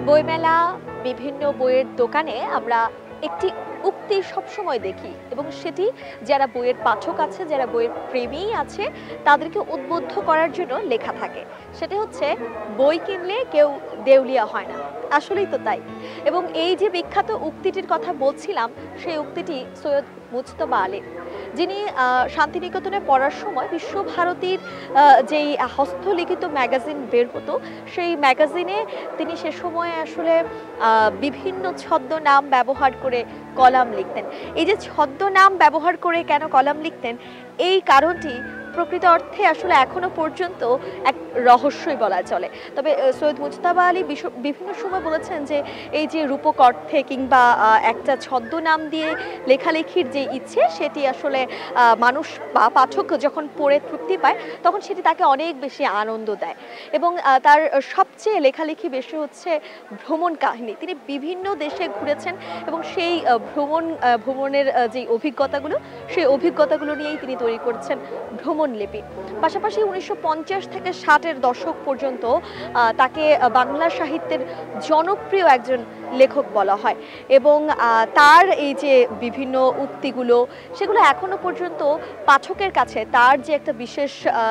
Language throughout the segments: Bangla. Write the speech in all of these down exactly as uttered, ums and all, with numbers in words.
বইমেলা বিভিন্ন বইয়ের দোকানে আমরা একটি উক্তি সবসময় দেখি এবং সেটি যারা বইয়ের পাঠক আছে, যারা বইয়ের প্রেমী আছে, তাদেরকে উদ্বুদ্ধ করার জন্য লেখা থাকে। সেটা হচ্ছে বই কিনলে কেউ দেউলিয়া হয় না। আসলেই তো তাই। এবং এই যে বিখ্যাত উক্তিটির কথা বলছিলাম, সেই উক্তিটি সৈয়দ মুজতবা আলী, যিনি শান্তিনিকেতনে পড়ার সময় বিশ্বভারতীর যেই হস্তলিখিত ম্যাগাজিন বের হতো, সেই ম্যাগাজিনে তিনি সে সময় আসলে বিভিন্ন ছদ্মনাম ব্যবহার করে কলাম লিখতেন। এই যে ছদ্মনাম ব্যবহার করে কেন কলাম লিখতেন, এই কারণটি প্রকৃত অর্থে আসলে এখনো পর্যন্ত এক রহস্যই বলা চলে। তবে সৈয়দ মুজতবা আলী বিভিন্ন সময় বলেছেন যে এই যে রূপক অর্থে কিংবা একটা ছদ্মনাম দিয়ে লেখালেখির যে ইচ্ছে, সেটি আসলে মানুষ বা পাঠক যখন পড়ে তৃপ্তি পায় তখন সেটি তাকে অনেক বেশি আনন্দ দেয়। এবং তার সবচেয়ে লেখালেখি বেশি হচ্ছে ভ্রমণ কাহিনী। তিনি বিভিন্ন দেশে ঘুরেছেন এবং সেই ভ্রমণ ভ্রমণের যে অভিজ্ঞতাগুলো, সেই অভিজ্ঞতাগুলো নিয়েই তিনি তৈরি করেছেন ভ্রমণ লিপি। পাশাপাশি উনিশশো পঞ্চাশ থেকে ষাটের দশক পর্যন্ত তাকে বাংলা সাহিত্যের জনপ্রিয় একজন লেখক বলা হয় এবং তার এই যে বিভিন্ন উক্তিগুলো, সেগুলো এখনো পর্যন্ত পাঠকের কাছে তার যে একটা বিশেষ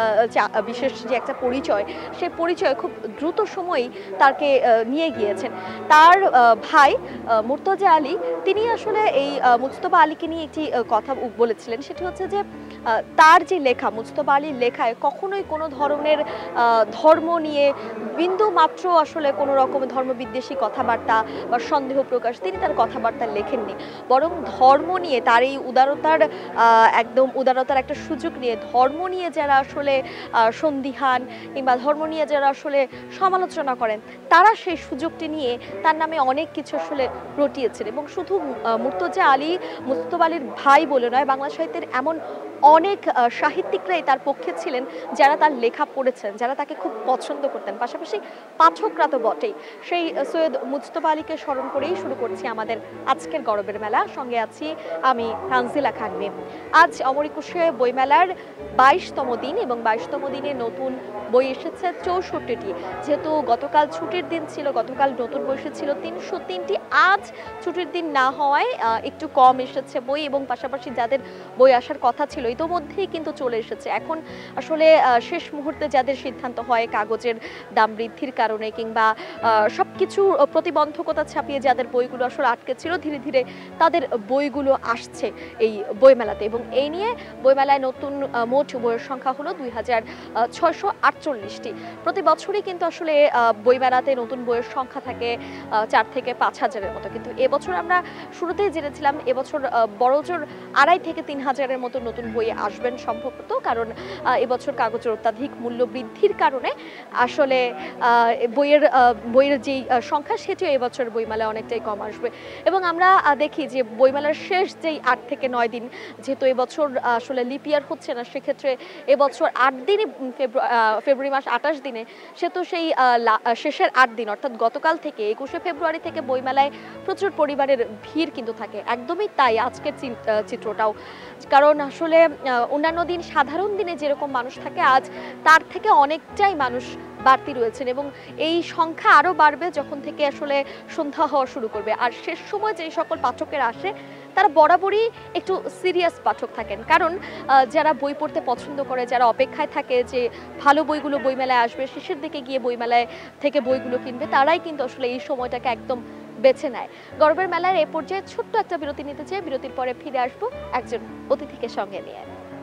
বিশেষ যে একটা পরিচয়, সেই পরিচয় খুব দ্রুত সময়েই তাকে নিয়ে গিয়েছেন। তার ভাই মুর্তজা আলী, তিনি আসলে এই মুজতবা আলীকে নিয়ে একটি কথা বলেছিলেন। সেটি হচ্ছে যে তার যে লেখা, মুজতবা আলীর লেখায় কখনোই কোনো ধরনের ধর্ম নিয়ে বিন্দু মাত্র আসলে কোনো রকম ধর্মবিদ্বেষী কথাবার্তা বা সন্দেহ প্রকাশ তিনি তার কথাবার্তা লেখেননি, বরং ধর্ম নিয়ে তার এই উদারতার একদম উদারতার একটা সুযোগ নিয়ে ধর্ম নিয়ে যারা আসলে সন্দিহান কিংবা ধর্ম নিয়ে যারা আসলে সমালোচনা করেন, তারা সেই সুযোগটি নিয়ে তার নামে অনেক কিছু আসলে রটিয়েছেন। এবং শুধু মুর্তজা আলী, মুজতবা আলীর ভাই বলে নয়, বাংলা সাহিত্যের এমন অনেক সাহিত্যিকরাই তার পক্ষে ছিলেন যারা তার লেখা পড়েছেন, যারা তাকে খুব পছন্দ করতেন। পাশাপাশি পাঠকরা তো বটেই। সেই সৈয়দ মুজতবা আলীকে স্মরণ করেই শুরু করছি আমাদের আজকের গরবের মেলা। সঙ্গে আছি আমি তানজিলা খান মিম। আজ অমর একুশে বইমেলার বাইশতম দিন এবং বাইশতম দিনে নতুন বই এসেছে চৌষট্টিটি। যেহেতু গতকাল ছুটির দিন ছিল, গতকাল নতুন বই এসেছিল তিনশো তিনটি, আজ ছুটির দিন না হওয়ায় একটু কম এসেছে বই এবং পাশাপাশি যাদের বই আসার কথা ছিল ইতোমধ্যেই কিন্তু চলে এসেছে। এখন আসলে শেষ মুহূর্তে যাদের সিদ্ধান্ত হয় কাগজের দাম বৃদ্ধির কারণে কিংবা সবকিছু প্রতিবন্ধকতা ছাপিয়ে যাদের বইগুলো আসলে আটকে ছিল, ধীরে ধীরে তাদের বইগুলো আসছে এই বইমেলাতে। এবং এই নিয়ে বইমেলায় নতুন মোট বইয়ের সংখ্যা হলো দুই হাজার ছয়শো আটচল্লিশটি। প্রতি বছরই কিন্তু আসলে বইমেলাতে নতুন বইয়ের সংখ্যা থাকে চার থেকে পাঁচ হাজারের মতো, কিন্তু এবছর আমরা শুরুতেই জেনেছিলাম এবছর বড়জোর আড়াই থেকে তিন হাজারের মতো নতুন বই আসবেন সম্ভবত, কারণ এবছর কাগজের অত্যাধিক মূল্য বৃদ্ধির কারণে আসলে বইয়ের বইয়ের যেই সংখ্যা সেটিও এবছর বইমেলায় অনেকটাই কম আসবে। এবং আমরা দেখি যে বইমেলার শেষ যেই আট থেকে নয় দিন, যেহেতু এবছর আসলে লিপ ইয়ার হচ্ছে না, সেক্ষেত্রে এবছর আট দিনই ফেব্রুয়ারি মাস আঠাশ দিনে, সেহেতু সেই শেষের আট দিন অর্থাৎ গতকাল থেকে একুশে ফেব্রুয়ারি থেকে বইমেলায় প্রচুর পরিবারের ভিড় কিন্তু থাকে। একদমই তাই আজকের চিত্রটাও, কারণ আসলে অন্যান্য দিন সাধারণ দিনে যেরকম মানুষ থাকে, আজ তার থেকে অনেকটাই মানুষ বাড়তি রয়েছেন এবং এই সংখ্যা আরও বাড়বে যখন থেকে আসলে সন্ধ্যা হওয়া শুরু করবে। আর শেষ সময় যে সকল পাঠকেরা আসে তারা বরাবরই একটু সিরিয়াস পাঠক থাকেন, কারণ যারা বই পড়তে পছন্দ করে, যারা অপেক্ষায় থাকে যে ভালো বইগুলো বইমেলায় আসবে, শেষের দিকে গিয়ে বইমেলায় থেকে বইগুলো কিনবে, তারাই কিন্তু আসলে এই সময়টাকে একদম বেছে নেয়। গরবের মেলার এ পর্যায়ে ছোট্ট একটা বিরতি নিতে চাই, বিরতির পরে ফিরে আসবো একজন অতিথিকে সঙ্গে নিয়ে।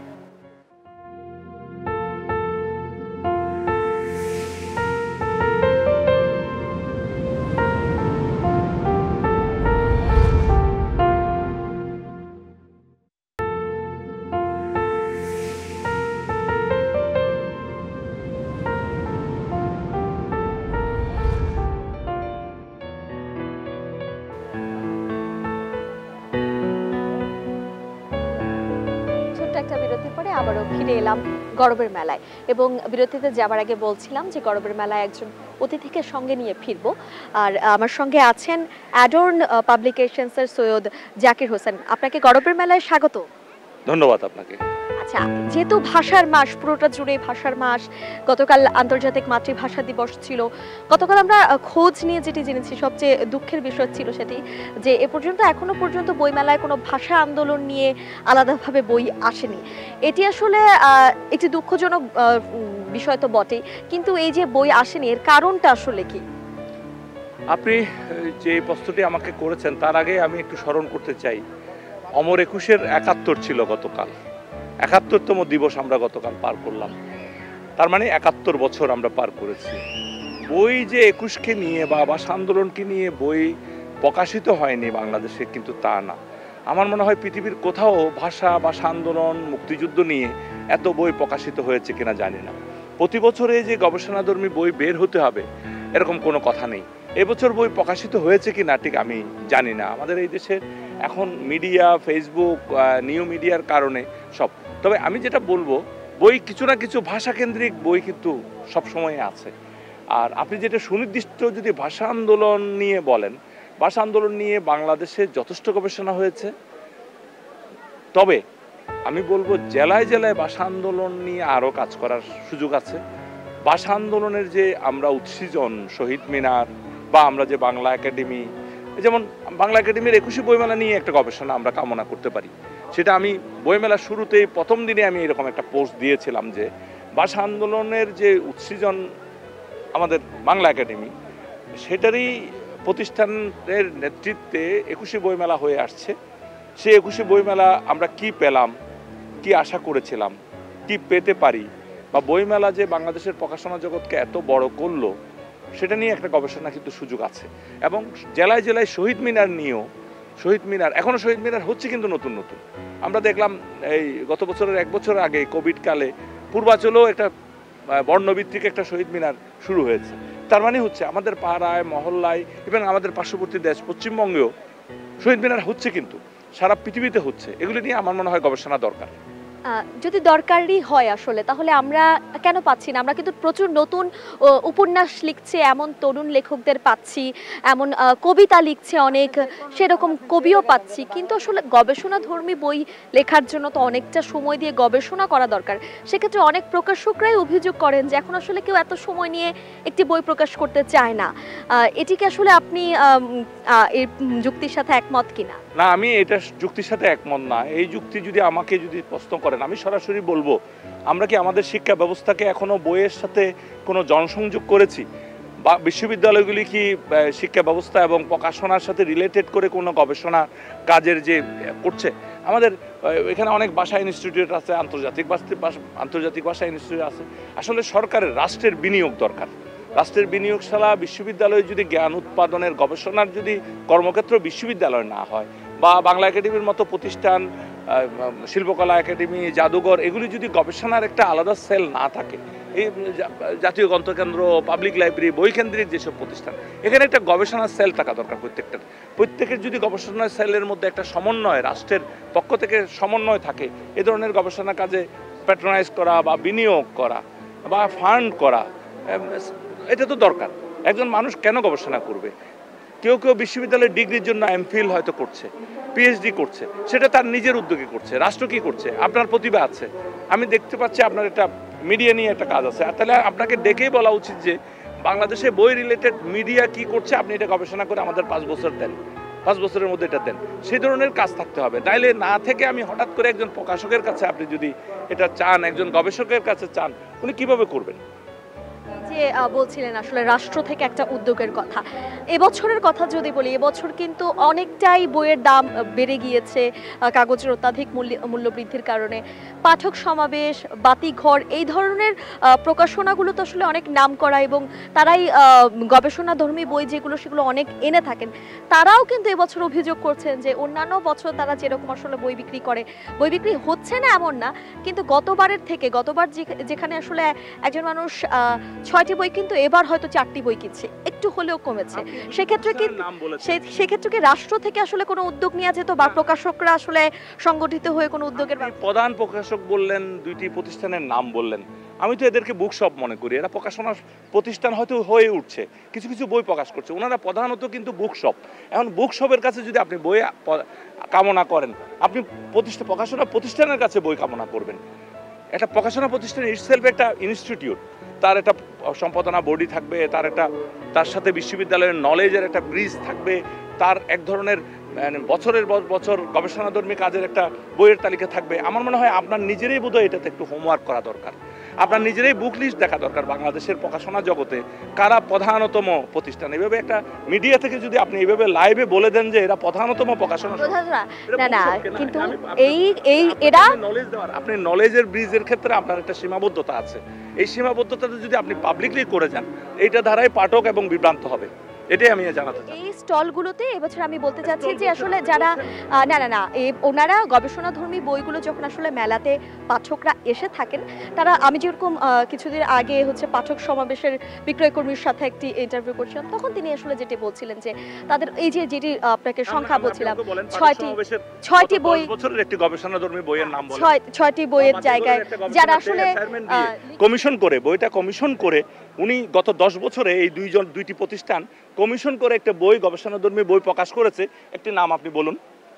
একটা বিরতির পরে আবারও ফিরে এলাম গরবের মেলায় এবং বিরতিতে যাবার আগে বলছিলাম যে গরবের মেলায় একজন অতিথিকে সঙ্গে নিয়ে ফিরবো। আর আমার সঙ্গে আছেন অ্যাডর্ন পাবলিকেশনসের সৈয়দ জাকির হোসেন। আপনাকে গরবের মেলায় স্বাগত। ধন্যবাদ আপনাকে। আচ্ছা, যেহেতু ভাষার মাস, পুরোটা জুড়ে ভাষার মাস, গতকাল আন্তর্জাতিক মাতৃভাষা দিবস ছিল। গতকাল আমরা আ খোঁজ নিয়ে যেটি জেনেছি, সবচেয়ে দুঃখের বিষয় ছিল সেটি যে এ পর্যন্ত এখনো পর্যন্ত বইমেলায় কোনো ভাষা আন্দোলন নিয়ে আলাদাভাবে বই আসেনি। এটি আসলে আ একটি দুঃখজনক আ উম বিষয় তো বটেই। কিন্তু এই যে বই আসেনি, এর কারণটা আসলে কি? আপনি যে প্রশ্নটি আমাকে করেছেন তার আগে আমি একটু স্মরণ করতে চাই, অমর একুশের একাত্তর ছিল গতকাল। একাত্তরতম দিবস আমরা গতকাল পার করলাম। তার মানে একাত্তর বছর আমরা পার করেছি। বই যে একুশকে নিয়ে বা ভাষা আন্দোলনকে নিয়ে বই প্রকাশিত হয়নি বাংলাদেশে, কিন্তু তা না। আমার মনে হয় পৃথিবীর কোথাও ভাষা ভাষা আন্দোলন মুক্তিযুদ্ধ নিয়ে এত বই প্রকাশিত হয়েছে কিনা জানি না। প্রতি বছরে যে গবেষণাধর্মী বই বের হতে হবে এরকম কোনো কথা নেই। এবছর বই প্রকাশিত হয়েছে কি না ঠিক আমি জানি না। আমাদের এই দেশের এখন মিডিয়া, ফেসবুক, নিউ মিডিয়ার কারণে সব। তবে আমি যেটা বলবো, বই কিছু না কিছু ভাষাকেন্দ্রিক বই কিন্তু সবসময় আছে। আর আপনি যেটা সুনির্দিষ্ট যদি ভাষা আন্দোলন নিয়ে বলেন, ভাষা আন্দোলন নিয়ে বাংলাদেশে যথেষ্ট গবেষণা হয়েছে। তবে আমি বলবো জেলায় জেলায় ভাষা আন্দোলন নিয়ে আরও কাজ করার সুযোগ আছে। ভাষা আন্দোলনের যে আমরা উৎসৃজন, শহীদ মিনার বা আমরা যে বাংলা একাডেমি, যেমন বাংলা একাডেমির একুশে বইমেলা নিয়ে একটা গবেষণা আমরা কামনা করতে পারি। সেটা আমি বইমেলার শুরুতেই প্রথম দিনে আমি এরকম একটা পোস্ট দিয়েছিলাম যে ভাষা আন্দোলনের যে উৎসৃজন আমাদের বাংলা একাডেমি, সেটারই প্রতিষ্ঠানের নেতৃত্বে একুশে বইমেলা হয়ে আসছে। সেই একুশে বইমেলা আমরা কি পেলাম, কি আশা করেছিলাম, কি পেতে পারি, বা বইমেলা যে বাংলাদেশের প্রকাশনা জগৎকে এত বড় করলো সেটা নিয়ে একটা গবেষণা কিন্তু সুযোগ আছে। এবং জেলায় জেলায় শহীদ মিনার নিয়েও, শহীদ মিনার এখনও শহীদ মিনার হচ্ছে কিন্তু নতুন নতুন। আমরা দেখলাম এই গত বছরের এক বছর আগে কোভিড কালে পূর্বাচলেও একটা বর্ণভিত্তিক একটা শহীদ মিনার শুরু হয়েছে। তার মানে হচ্ছে আমাদের পাড়ায়, মহল্লায় এবং আমাদের পার্শ্ববর্তী দেশ পশ্চিমবঙ্গেও শহীদ মিনার হচ্ছে, কিন্তু সারা পৃথিবীতে হচ্ছে। এগুলি নিয়ে আমার মনে হয় গবেষণা দরকার। যদি দরকারই হয় আসলে, তাহলে আমরা কেন পাচ্ছি না? আমরা কিন্তু প্রচুর নতুন উপন্যাস লিখছে এমন তরুণ লেখকদের পাচ্ছি, এমন কবিতা লিখছে অনেক, সেরকম কবিও পাচ্ছি। কিন্তু আসলে গবেষণাধর্মী বই লেখার জন্য তো অনেকটা সময় দিয়ে গবেষণা করা দরকার। সেক্ষেত্রে অনেক প্রকাশকরাই অভিযোগ করেন যে এখন আসলে কেউ এত সময় নিয়ে একটি বই প্রকাশ করতে চায় না। এটিকে আসলে আপনি এই যুক্তির সাথে একমত কিনা? না, আমি এটা যুক্তির সাথে একমত না। এই যুক্তি যদি আমাকে যদি প্রশ্ন করেন, আমি সরাসরি বলবো, আমরা কি আমাদের শিক্ষা ব্যবস্থাকে এখনো বইয়ের সাথে কোনো জনসংযোগ করেছি? বা বিশ্ববিদ্যালয়গুলি কি শিক্ষা ব্যবস্থা এবং প্রকাশনার সাথে রিলেটেড করে কোনো গবেষণা কাজের যে করছে? আমাদের এখানে অনেক ভাষা ইনস্টিটিউট আছে, আন্তর্জাতিক আন্তর্জাতিক ভাষা ইনস্টিটিউট আছে। আসলে সরকারের, রাষ্ট্রের বিনিয়োগ দরকার। রাষ্ট্রের বিনিয়োগ ছাড়া বিশ্ববিদ্যালয়ে যদি জ্ঞান উৎপাদনের, গবেষণার যদি কর্মক্ষেত্র বিশ্ববিদ্যালয় না হয়, বা বাংলা একাডেমির মতো প্রতিষ্ঠান, শিল্পকলা একাডেমি, জাদুঘর, এগুলি যদি গবেষণার একটা আলাদা সেল না থাকে, এই জাতীয় গ্রন্থকেন্দ্র, পাবলিক লাইব্রেরি, বইকেন্দ্রিক যেসব প্রতিষ্ঠান, এখানে একটা গবেষণার সেল থাকা দরকার। প্রত্যেকটার প্রত্যেকের যদি গবেষণার সেলের মধ্যে একটা সমন্বয়, রাষ্ট্রের পক্ষ থেকে সমন্বয় থাকে, এ ধরনের গবেষণা কাজে প্যাট্রোনাইজ করা বা বিনিয়োগ করা বা ফান্ড করা, এটা তো দরকার। একজন মানুষ কেন গবেষণা করবে? কেউ কেউ বিশ্ববিদ্যালয়ের ডিগ্রির জন্য এমফিল হয়তো করছে, পিএইচডি করছে, সেটা তার নিজের উদ্যোগে করছে। রাষ্ট্র কি করছে? আপনার প্রতিভা আছে, আমি দেখতে পাচ্ছি আপনার একটা মিডিয়া নিয়ে একটা কাজ আছে, তাহলে আপনাকে ডেকেই বলা উচিত যে বাংলাদেশে বই রিলেটেড মিডিয়া কি করছে, আপনি এটা গবেষণা করে আমাদের পাঁচ বছর দেন, পাঁচ বছরের মধ্যে এটা দেন। সেই ধরনের কাজ থাকতে হবে। তাইলে না থেকে আমি হঠাৎ করে একজন প্রকাশকের কাছে আপনি যদি এটা চান, একজন গবেষকের কাছে চান, উনি কিভাবে করবেন? যে বলছিলেন আসলে রাষ্ট্র থেকে একটা উদ্যোগের কথা, এবছরের কথা যদি বলি, এবছর কিন্তু অনেকটাই বইয়ের দাম বেড়ে গিয়েছে কাগজের অত্যাধিক মূল্য মূল্য বৃদ্ধির কারণে। পাঠক সমাবেশ, বাতিঘর, এই ধরনের প্রকাশনাগুলো তো আসলে অনেক নাম করা, এবং তারাই গবেষণাধর্মী বই যেগুলো সেগুলো অনেক এনে থাকেন। তারাও কিন্তু এবছর অভিযোগ করছেন যে অন্যান্য বছর তারা যেরকম আসলে বই বিক্রি করে, বই বিক্রি হচ্ছে না এমন না, কিন্তু গতবারের থেকে, গতবার যেখানে আসলে একজন মানুষ ছয়টি বই কিন্তু এবার হয়তো চারটি বই কিনছে, একটু হলেও কমেছে। সেক্ষেত্রে কি সেক্ষেত্রে কি রাষ্ট্র থেকে আসলে কোনো উদ্যোগ নেওয়া যেত, বা প্রকাশকরা আসলে সংগঠিত হয়ে কোনো উদ্যোগের? প্রধান প্রকাশক বললেন, দুইটি প্রতিষ্ঠানের নাম বললেন, আমি তো এদেরকে বুক শপ মনে করি। এরা প্রকাশনার প্রতিষ্ঠান হয়তো হয়ে উঠছে, কিছু কিছু বই প্রকাশ করছে, ওনারা প্রধানত কিন্তু বুক শপ। এখন বুক শপের কাছে যদি আপনি বই কামনা করেন, আপনি প্রতিষ্ঠা প্রকাশনা প্রতিষ্ঠানের কাছে বই কামনা করবেন। একটা প্রকাশনা প্রতিষ্ঠান ইটসেলফ একটা ইনস্টিটিউট, তার একটা সম্পাদনা বডি থাকবে, তার একটা তার সাথে বিশ্ববিদ্যালয়ের নলেজের একটা ব্রিজ থাকবে, তার এক ধরনের বছরের বছর গবেষণাধর্মী কাজের একটা বইয়ের তালিকা থাকবে। আমার মনে হয় আপনার নিজেরই বোধহয় এটাতে একটু হোমওয়ার্ক করা দরকার, আপনার নিজেরই বুক লিস্ট দেখা দরকার বাংলাদেশের প্রকাশনা জগতে কারা প্রধানতম প্রতিষ্ঠান। এইভাবে একটা মিডিয়া থেকে যদি আপনি এইভাবে লাইভে বলে দেন যে এরা প্রধানতম প্রকাশনা, না না কিন্তু এই এই এরা নলেজ দেওয়ার, আপনি নলেজের ব্রিজের ক্ষেত্রে আপনার একটা সীমাবদ্ধতা আছে, এই সীমাবদ্ধতাটা যদি আপনি পাবলিকলি করে যান এইটা ধারায় পাঠক এবং বিভ্রান্ত হবে, এটাই আমি জানাতে চাই। এই স্টলগুলোতে এবছর আমি বলতে চাচ্ছি যে আসলে যারা না না না এই ওনারা গবেষণাধর্মী বইগুলো যখন আসলে মেলাতে পাঠকরা এসে থাকেন, তারা আমি যেরকম কিছুদিন আগে হচ্ছে পাঠক সমাবেশের বিক্রয় কর্মীর সাথে একটি ইন্টারভিউ করছিলাম, তখন তিনি আসলে যেটি বলছিলেন যে তাদের এই যে যেটি আপনাকে সংখ্যা বলছিলাম ছয়টি ছয়টি বই বছরের একটি গবেষণাধর্মী বইয়ের নাম বলেন, ছয়টি বইয়ের জায়গায় যারা আসলে কমিশন করে বইটা কমিশন করে উনি গত দশ বছরে এই দুইজন দুইটি প্রতিষ্ঠান কমিশন করে একটা বই গবেষণাধর্মী বই প্রকাশ করেছে, একটি নাম আপনি বলুন।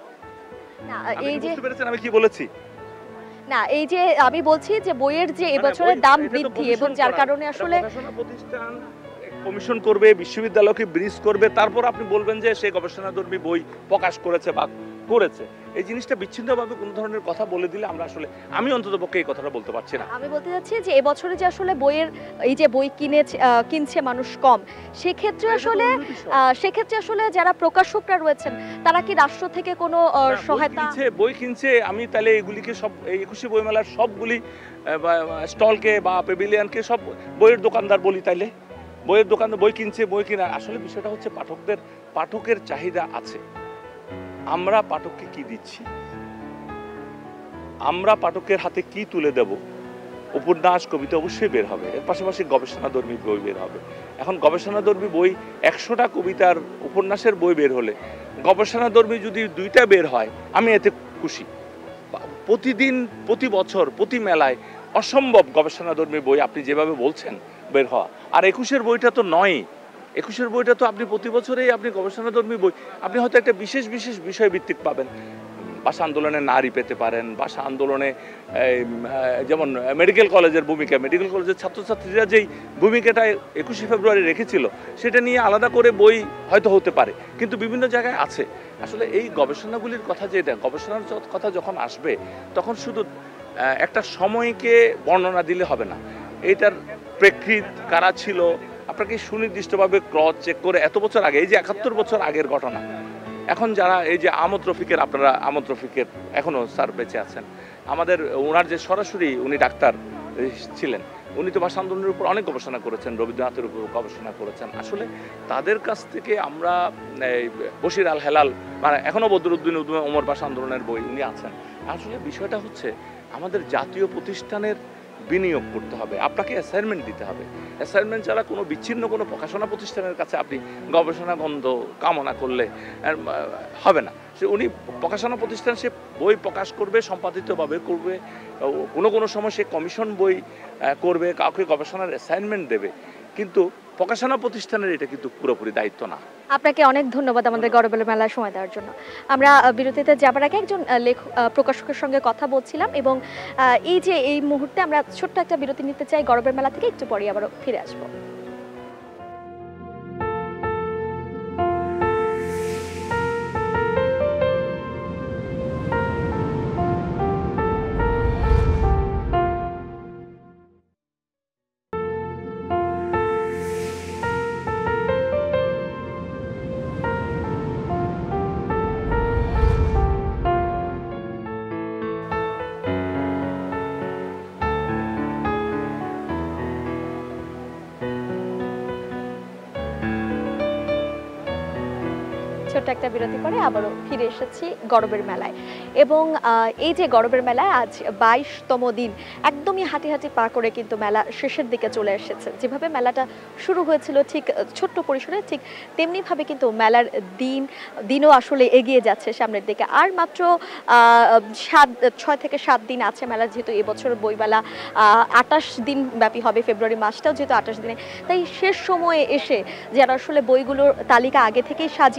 না এই যে বুঝতে পেরেছেন আমি কি বলেছি? না এই যে আমি বলছি যে বইয়ের যে এবছরের দাম বৃদ্ধি এবং যার কারণে আসলে প্রতিষ্ঠান কমিশন করবে, বিশ্ববিদ্যালয়কে ব্রিজ করবে, তারপর আপনি বলবেন যে সেই গবেষণাধর্মী বই প্রকাশ করেছে বা করেছে। এই জিনিসটা বিচ্ছিন্নভাবে কোনো ধরনের কথা বলে দিলে আমরা আসলে আমি অন্ততপক্ষে এই কথাটা বলতে পারছি না। আমি বলতে চাচ্ছি যে এবছরে যে আসলে বইয়ের এই যে বই কিনে কিনছে মানুষ কম, সেক্ষেত্রে আসলে সেক্ষেত্রে আসলে যারা প্রকাশকরা রয়েছেন তারা কি রাষ্ট্র থেকে কোনো সহায়তা বই কিনছে? আমি তাহলে এগুলিকে সব এই একুশে বইমেলার সবগুলি স্টলকে বা পেভিলিয়নকে সব বইয়ের দোকানদার বলি, তাইলে বইয়ের দোকানে বই কিনছে, বই কিনা আসলে বিষয়টা হচ্ছে পাঠকদের পাঠকের চাহিদা আছে, আমরা পাঠককে কি দিচ্ছি, আমরা পাঠকের হাতে কি তুলে দেব। উপন্যাস কবিতা অবশ্যই বের হবে, এর পাশাপাশি গবেষণাধর্মী বই বের হবে। এখন গবেষণাধর্মী বই একশোটা কবিতার উপন্যাসের বই বের হলে গবেষণাধর্মী যদি দুইটা বের হয় আমি এতে খুশি। প্রতিদিন প্রতি বছর প্রতি মেলায় অসম্ভব গবেষণাধর্মী বই আপনি যেভাবে বলছেন বের হওয়া, আর একুশের বইটা তো নয়, একুশের বইটা তো আপনি প্রতি বছরেই আপনি গবেষণাধর্মী বই আপনি হয়তো একটা বিশেষ বিশেষ বিষয় ভিত্তিক পাবেন। ভাষা আন্দোলনে নারী পেতে পারেন, ভাষা আন্দোলনে যেমন মেডিকেল কলেজের ভূমিকা, মেডিকেল কলেজের ছাত্রছাত্রীরা যেই ভূমিকাটা একুশে ফেব্রুয়ারি রেখেছিল সেটা নিয়ে আলাদা করে বই হয়তো হতে পারে, কিন্তু বিভিন্ন জায়গায় আছে। আসলে এই গবেষণাগুলির কথা যেটা গবেষণার কথা যখন আসবে তখন শুধু একটা সময়কে বর্ণনা দিলে হবে না, এইটার প্রেক্ষিত কারা ছিল আপনাকে সুনির্দিষ্টভাবে ক্রস চেক করে এত বছর আগে, এই যে একাত্তর বছর আগের ঘটনা, এখন যারা এই যে আমদ রফিকের আপনারা আমদ রফিকের এখনও স্যার বেঁচে আছেন, আমাদের ওনার যে সরাসরি উনি ডাক্তার ছিলেন, উনি তো ভাষা আন্দোলনের উপর অনেক গবেষণা করেছেন, রবীন্দ্রনাথের উপর গবেষণা করেছেন। আসলে তাদের কাছ থেকে আমরা বশির আল হেলাল মানে এখনও বদরুদ্দিন ওমর ভাষা আন্দোলনের বই উনি আছেন। আসলে বিষয়টা হচ্ছে আমাদের জাতীয় প্রতিষ্ঠানের বিনিয়োগ করতে হবে, আপনাকে অ্যাসাইনমেন্ট দিতে হবে। অ্যাসাইনমেন্ট ছাড়া কোনো বিচ্ছিন্ন কোনো প্রকাশনা প্রতিষ্ঠানের কাছে আপনি গবেষণা গন্ধ কামনা করলে হবে না। সে উনি প্রকাশনা প্রতিষ্ঠান সে বই প্রকাশ করবে, সম্পাদিতভাবে করবে, কোনো কোনো সময় সে কমিশন বই করবে, কাউকে গবেষণার অ্যাসাইনমেন্ট দেবে, কিন্তু প্রকাশনা প্রতিষ্ঠানের এটা কিন্তু পুরোপুরি দায়িত্ব না। আপনাকে অনেক ধন্যবাদ আমাদের গরবেলা মেলায় সময় দেওয়ার জন্য। আমরা বিরতিতে যাবার আগে একজন লেখক প্রকাশকের সঙ্গে কথা বলছিলাম এবং এই যে এই মুহূর্তে আমরা ছোট্ট একটা বিরতি নিতে চাই গরবেলা মেলা থেকে, একটু পরে আবারও ফিরে আসবো। ছোট্ট একটা বিরতি পরে আবারও ফিরে এসেছি গরবের মেলায় এবং এই যে গরবের মেলায় আজ বাইশতম দিন, একদমই হাঁটি হাঁটি পা করে কিন্তু মেলা শেষের দিকে চলে এসেছে। যেভাবে মেলাটা শুরু হয়েছিল ঠিক ছোট্ট পরিসরে, ঠিক তেমনিভাবে কিন্তু মেলার দিন দিনও আসলে এগিয়ে যাচ্ছে সামনের দিকে। আর মাত্র সাত ছয় থেকে সাত দিন আছে মেলা, যেহেতু এবছর বইমেলা আটাশ দিন ব্যাপী হবে, ফেব্রুয়ারি মাসটাও যেহেতু আটাশ দিনে, তাই শেষ সময়ে এসে যারা আসলে বইগুলোর তালিকা আগে থেকেই সাজিয়ে রেখেছিল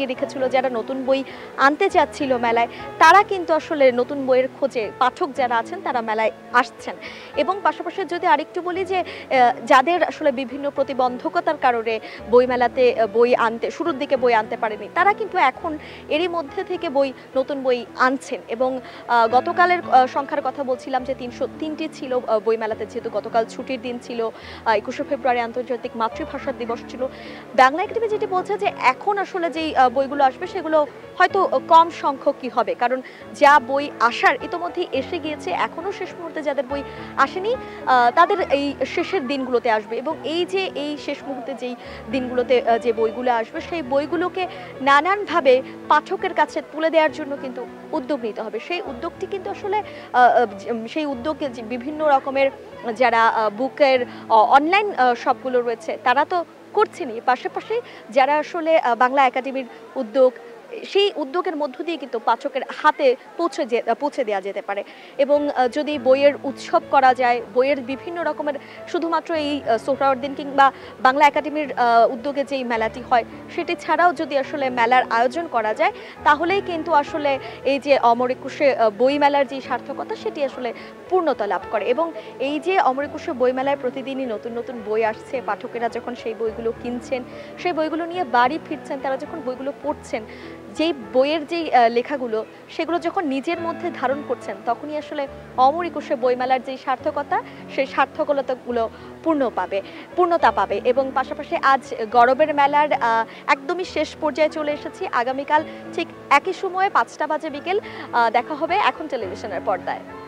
যারা নতুন বই আনতে চাচ্ছিল মেলায়, তারা কিন্তু আসলে নতুন বইয়ের খোঁজে, পাঠক যারা আছেন তারা মেলায় আসছেন। এবং পাশাপাশি যদি আরেকটু বলি যে যাদের আসলে বিভিন্ন প্রতিবন্ধকতার কারণে বই মেলাতে বই আনতে শুরুর দিকে বই আনতে পারেনি, তারা কিন্তু এখন এরই মধ্যে থেকে বই নতুন বই আনছেন। এবং গতকালের সংখ্যার কথা বলছিলাম যে তিনশো তিনটি ছিল বইমেলাতে, যেহেতু গতকাল ছুটির দিন ছিল, একুশে ফেব্রুয়ারি আন্তর্জাতিক মাতৃভাষা দিবস ছিল। বাংলা একাডেমি যেটি বলছে যে এখন আসলে যেই বইগুলো আসবে সেগুলো হয়তো কম সংখ্যকই হবে, কারণ যা বই আসার ইতোমধ্যেই এসে গিয়েছে, এখনও শেষ মুহূর্তে যাদের বই আসেনি তাদের এই শেষের দিনগুলোতে আসবে। এবং এই যে এই শেষ মুহূর্তে যেই দিনগুলোতে যে বইগুলো আসবে, সেই বইগুলোকে নানানভাবে পাঠকের কাছে তুলে দেওয়ার জন্য কিন্তু উদ্যোগ নিতে হবে। সেই উদ্যোগটি কিন্তু আসলে সেই উদ্যোগে যে বিভিন্ন রকমের যারা বুকের অনলাইন শপগুলো রয়েছে তারা তো করছেনই, পাশাপাশি যারা আসলে বাংলা একাডেমির উদ্যোগ, সেই উদ্যোগের মধ্য দিয়ে কিন্তু পাঠকের হাতে পৌঁছে পৌঁছে দেওয়া যেতে পারে। এবং যদি বইয়ের উৎসব করা যায়, বইয়ের বিভিন্ন রকমের, শুধুমাত্র এই সোহরাওয়ার্দী কিংবা বাংলা একাডেমির উদ্যোগে যেই মেলাটি হয় সেটি ছাড়াও যদি আসলে মেলার আয়োজন করা যায়, তাহলেই কিন্তু আসলে এই যে অমর একুশে বই মেলার যে সার্থকতা সেটি আসলে পূর্ণতা লাভ করে। এবং এই যে অমর একুশে বই মেলায় প্রতিদিনই নতুন নতুন বই আসছে, পাঠকেরা যখন সেই বইগুলো কিনছেন, সেই বইগুলো নিয়ে বাড়ি ফিরছেন, তারা যখন বইগুলো পড়ছেন, যেই বইয়ের যেই লেখাগুলো সেগুলো যখন নিজের মধ্যে ধারণ করছেন, তখনই আসলে অমর একুশে বইমেলার যেই সার্থকতা, সেই সার্থকতাগুলো পূর্ণ পাবে পূর্ণতা পাবে। এবং পাশাপাশি আজ গরবের মেলার একদমই শেষ পর্যায়ে চলে এসেছি। আগামীকাল ঠিক একই সময়ে পাঁচটা বাজে বিকেল দেখা হবে এখন টেলিভিশনের পর্দায়।